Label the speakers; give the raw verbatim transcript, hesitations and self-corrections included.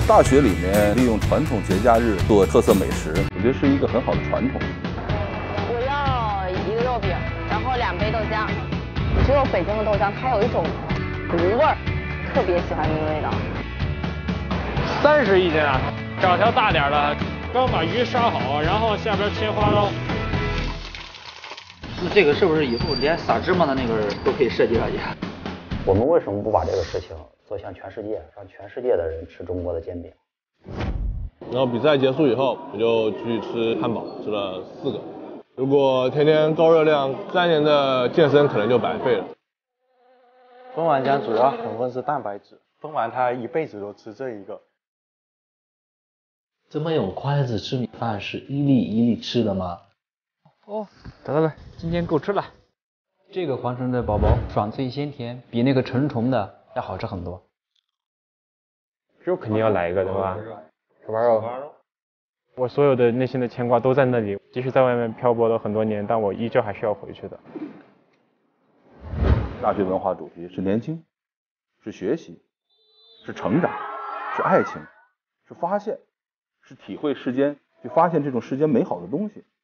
Speaker 1: 大学里面利用传统节假日做特色美食，我觉得是一个很好的传统。
Speaker 2: 我要一个肉饼，然后两杯豆浆。只有北京的豆浆，它有一种糊味儿，特别喜欢那个味道。
Speaker 3: 三十一斤啊，找条大点的。刚把鱼杀好，然后下边切花刀。
Speaker 4: 那这个是不是以后连撒芝麻的那个都可以设计上去？
Speaker 5: 我们为什么不把这个事情做向全世界，让全世界的人吃中国的煎饼？
Speaker 6: 然后比赛结束以后，我就去吃汉堡，吃了四个。如果天天高热量，三年的健身可能就白费了。
Speaker 7: 分丸浆主要成分是蛋白质，分丸他一辈子都吃这一个。
Speaker 8: 这么用筷子吃米饭是一粒一粒吃的吗？
Speaker 3: 哦，得了，今天够吃了。
Speaker 9: 这个黄橙的宝宝爽脆鲜甜，比那个纯虫的要好吃很多。
Speaker 3: 肉肯定要来一个，对吧？手扒肉。我所有的内心的牵挂都在那里，即使在外面漂泊了很多年，但我依旧还是要回去的。
Speaker 1: 大学文化主题是年轻，是学习，是成长，是爱情，是发现，是体会世间，去发现这种世间美好的东西。